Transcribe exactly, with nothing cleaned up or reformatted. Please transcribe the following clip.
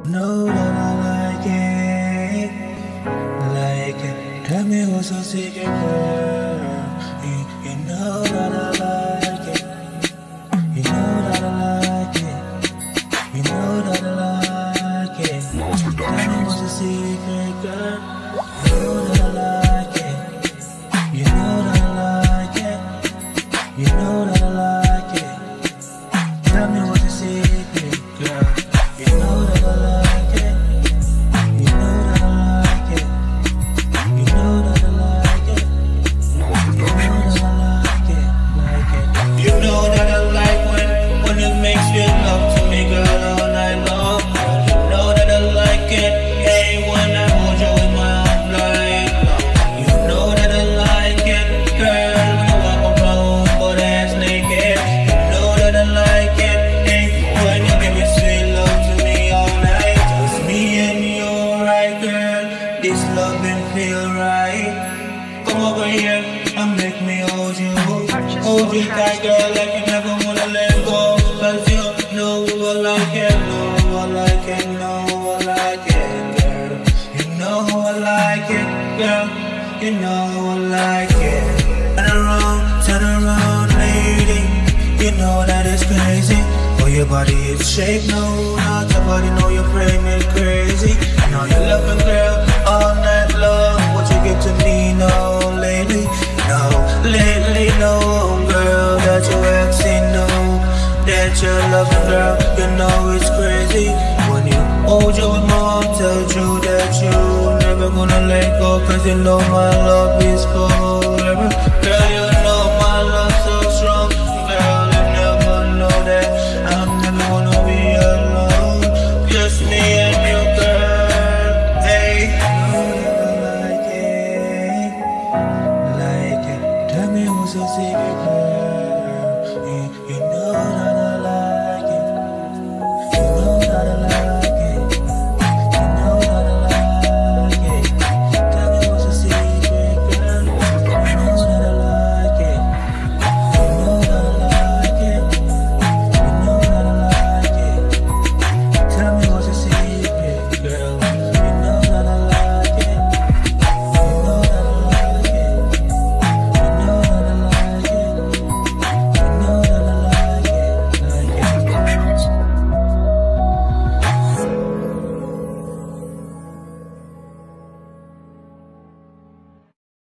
know that I like it, like it. Tell me what's your secret, girl. You, you know that I like it, you know that I like it, you know that I like it. Tell me what's your secret, girl. You know that I like it, you know that I like it, you know that I like it. Tell me what's your secret, girl. You know that I like it, you know that I like it, you know that I like it, you know that I like it, like it. You know that I like when, when it makes you love to me, girl, all night long. You know that I like it, hey, when I hold you in my arms like long. You know that I like it, girl, when you walk around butt ass naked. You know that I like it, hey, when you give me sweet love to me all night. Just me and you, right, girl, this loving feel right. Come over here and make me hold you, hold you tight, girl, like you never wanna let go. Cause you know I like it, know I like it, know I like it, girl. You know I like it, girl, you know I like it. Turn around, turn around, lady, you know that it's crazy. Oh, your body is shape, no, not your body, know you frame it crazy. Now you loving, girl, all night long. What you get to me, no, lately, no, lately, no, girl, that you acting, no, that you're loving, girl, you know it's crazy. When you hold your mom, tell you that you never gonna let go, cause you know my love is forever.